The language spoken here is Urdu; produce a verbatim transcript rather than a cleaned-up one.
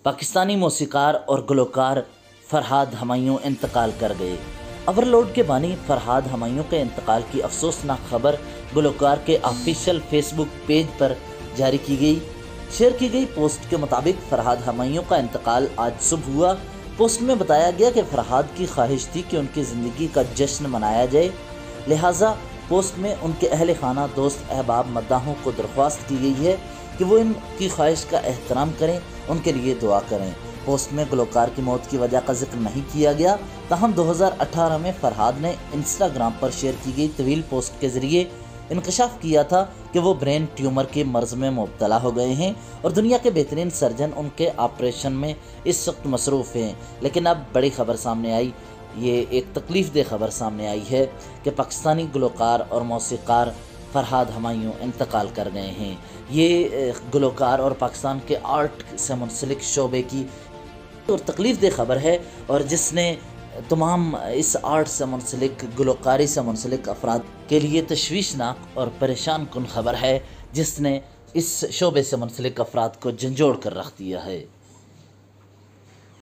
پاکستانی موسیقار اور گلوکار فرحاد ہمایوں انتقال کر گئے۔ اوور لوڈ کے بانی فرحاد ہمایوں کے انتقال کی افسوسناک خبر گلوکار کے آفیشیل فیس بک پیج پر جاری کی گئی۔ شیئر کی گئی پوسٹ کے مطابق فرحاد ہمایوں کا انتقال آج صبح ہوا۔ پوسٹ میں بتایا گیا کہ فرحاد کی خواہش تھی کہ ان کی زندگی کا جشن منایا جائے، لہٰذا پوسٹ میں ان کے اہل خانہ، دوست، احباب، مداحوں کو درخواست کی گئی ہے کہ وہ ان کی خواہش کا احترام کریں، ان کے لیے دعا کریں۔ پوسٹ میں گلوکار کی موت کی وجہ کا ذکر نہیں کیا گیا، تاہم دو ہزار اٹھارہ میں فرحاد نے انسٹاگرام پر شیئر کی گئی طویل پوسٹ کے ذریعے انکشاف کیا تھا کہ وہ برین ٹیومر کے مرض میں مبتلا ہو گئے ہیں اور دنیا کے بہترین سرجن ان کے آپریشن میں اس وقت مصروف ہیں۔ لیکن اب بڑی خبر سامنے آئی، یہ ایک تکلیف دہ خبر سامنے آئی ہے کہ پاکستانی گلوکار اور موسیقار فرحاد ہمایوں انتقال کر گئے ہیں۔ یہ گلوکار اور پاکستان کے آرٹ سے منسلک شعبے کی اور تکلیف دہ خبر ہے، اور جس نے تمام اس آرٹ سے منسلک، گلوکاری سے منسلک افراد کے لیے تشویشناک اور پریشان کن خبر ہے، جس نے اس شعبے سے منسلک افراد کو جھنجھوڑ کر رکھ دیا ہے۔